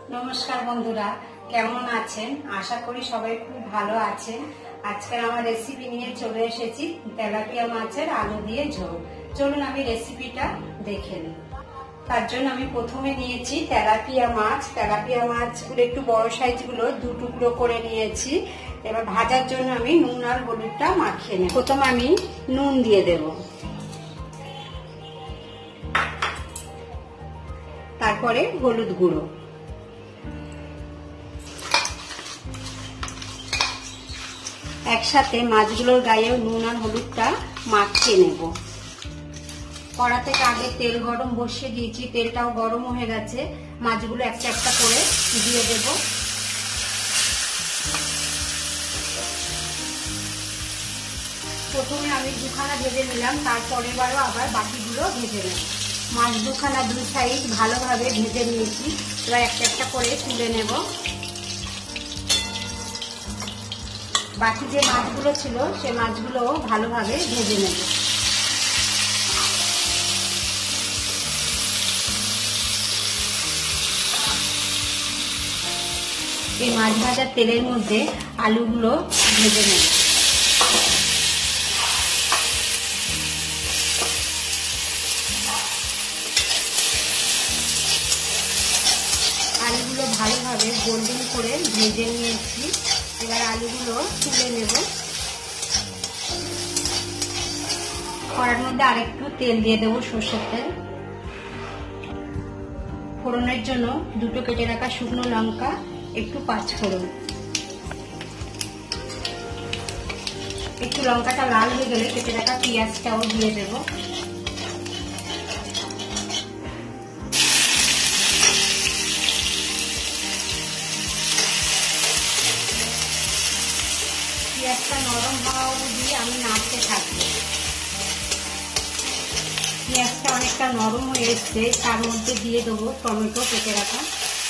নমস্কার বন্ধুরা, কেমন আছেন? আশা করি সবাই খুব ভালো আছেন। আজকের আমার রেসিপি নিয়ে চলে এসেছি তেলাপিয়া মাছের আলু দিয়ে ঝোল। চলুন আমি রেসিপিটা দেখে নিই। তার জন্য আমি প্রথমে নিয়েছি তেলাপিয়া মাছ। তেলাপিয়া মাছগুলো একটু বড় সাইজগুলো দু টুকরো করে নিয়েছি। এবার ভাজার জন্য আমি নুন আর হলুদটা মাখিয়ে নেব। প্রথমে আমি নুন দিয়ে দেব, তারপরে হলুদ গুঁড়ো, একসাথে মাছগুলোর গায়ে নুন আর হলুদটা মাখিয়ে নেব। কড়া থেকে আগে তেল গরম বসিয়ে দিয়েছি, তেলটাও গরম হয়ে গেছে। মাছগুলো একটা একটা করে দিয়ে দেব। প্রথমে আমি দুখানা ভেজে নিলাম, তারপরে বারও আবার বাকিগুলো ভেজে নেব। মাছ দুখানা দুই সাইড ভালোভাবে ভেজে নিয়েছি। এবার একটা একটা করে তুলে নেব। বাকি যে মাছগুলো ছিল সে মাছগুলো ভালোভাবে ভেজে নেব। এই মাছ ভাজার তেলের মধ্যে আলুগুলো ভেজে নেব। আলুগুলো ভালোভাবে গোল্ডেন করে ভেজে নিয়েছি। এবার আলুগুলো তুলে নেব। কড়ার মধ্যে আরেকটু তেল দিয়ে দেবো, সরষের তেল। ফোড়নের জন্য দুটো কেটে রাখা শুকনো লঙ্কা, একটু পাঁচফোড়ন। একটু লঙ্কাটা লাল হয়ে গেলে কেটে রাখা পেঁয়াজটাও দিয়ে দেব। পেঁয়াজটা নরম হওয়া অবধি আমি নাড়তে থাকবো। পেঁয়াজটা অনেকটা নরম হয়ে এসছে, তার মধ্যে দিয়ে দেবো টমেটো কেটে রাখা।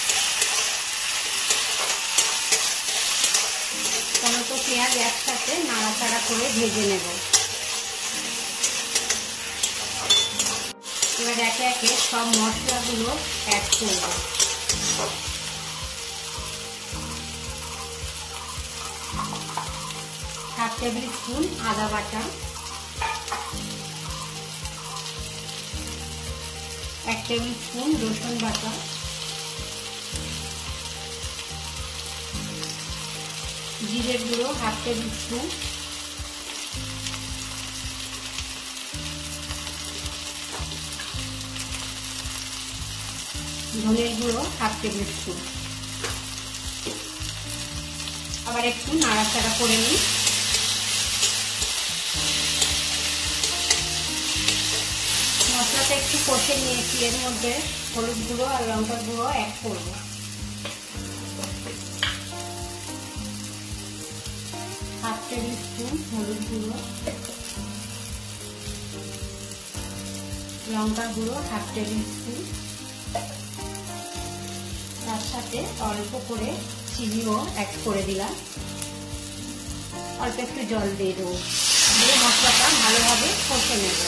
টমেটো পেঁয়াজ একসাথে নাড়াচাড়া করে ভেজে নেব। এবার একে একে সব মশলাগুলো অ্যাড করব। হাফ টেবিল স্পুন আদা বাটা, 1 টেবিল স্পুন রসুন বাটা, জিরে গুঁড়ো হাফ টেবিল স্পুন, ধনের গুঁড়ো হাফ টেবিল স্পুন। আবার একটু নাড়াচাড়া করে নিই। মশলাটা একটু কষে নিয়েছি, এর মধ্যে হলুদ গুঁড়ো আর লঙ্কার গুঁড়ো অ্যাড করব। হাফ টেবিল স্পুন হলুদ গুঁড়ো, লঙ্কার গুঁড়ো হাফ টেবিল স্পুন, তার সাথে অল্প করে চিনিও অ্যাড করে দিলাম। অল্প একটু জল দিয়ে দেবো, দিয়ে মশলাটা ভালোভাবে কষে নেব।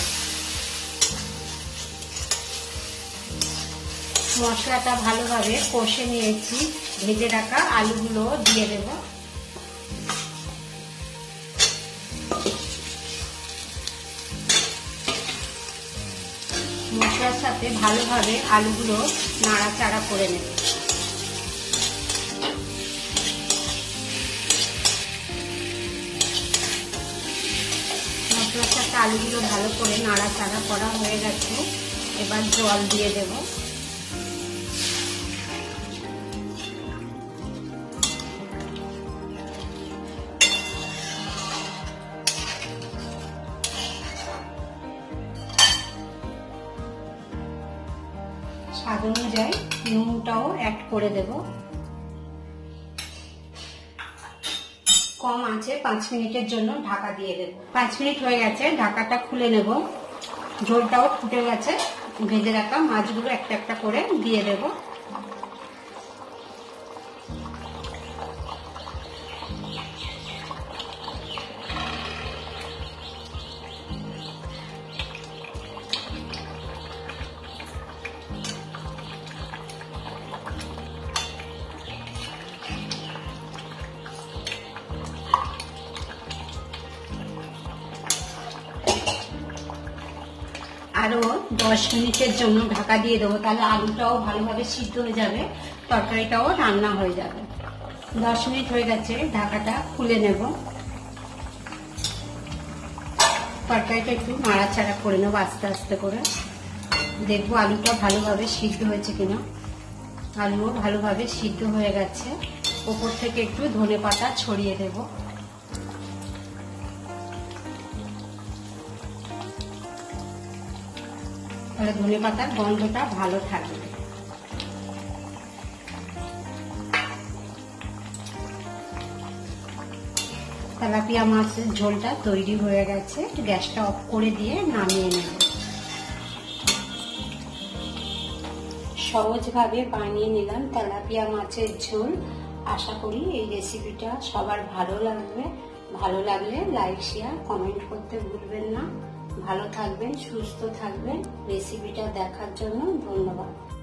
মশলাটা ভালোভাবে কষে নিয়েছি, ভেজে রাখা আলুগুলো দিয়ে দেব। মশলার সাথে ভালোভাবে আলুগুলো নাড়াচাড়া করে নেব। মশলার সাথে আলুগুলো ভালো করে নাড়াচাড়া করা হয়ে গেছে। এবার জল দিয়ে দেব। স্বাদ অনুযায়ী নুনটাও অ্যাড করে দেব। কম আঁচে 5 মিনিটের জন্য ঢাকা দিয়ে দেব। 5 মিনিট হয়ে গেছে, ঢাকাটা খুলে নেব। ঝোলটাও ফুটে গেছে। ভেজে রাখা মাছগুলো একটা একটা করে দিয়ে দেব। 10 মিনিটের জন্য ঢাকা দিয়ে দেবো, তাহলে আলুটাও ভালোভাবে সিদ্ধ হয়ে যাবে, তরকারিটাও রান্না হয়ে যাবে। 10 মিনিট হয়ে গেছে, ঢাকাটা খুলে নেব। তরকারিটা একটু নাড়াচাড়া করে নেবো আস্তে আস্তে করে, দেখবো আলুটা ভালোভাবে সিদ্ধ হয়েছে কিনা। আলুও ভালোভাবে সিদ্ধ হয়ে গেছে। ওপর থেকে একটু ধনেপাতা ছড়িয়ে দেব। তাহলে ধনেপাতার গন্ধটা ভালো থাকবে। তেলাপিয়া মাছের ঝোলটা তৈরি হয়ে গেছে, গ্যাসটা অফ করে দিয়ে নামিয়ে নেব। সহজভাবে বানিয়ে নিলাম তেলাপিয়া মাছের ঝোল। আশা করি এই রেসিপিটা সবার ভালো লাগবে। ভালো লাগলে লাইক শেয়ার কমেন্ট করতে ভুলবেন না। ভালো থাকবেন, সুস্থ থাকবেন। রেসিপিটা দেখার জন্য ধন্যবাদ।